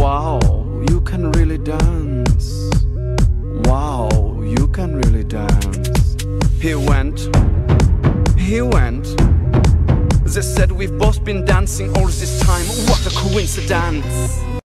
Wow, you can really dance. Wow, you can really dance. He went. They said we've both been dancing all this time. What a coincidence.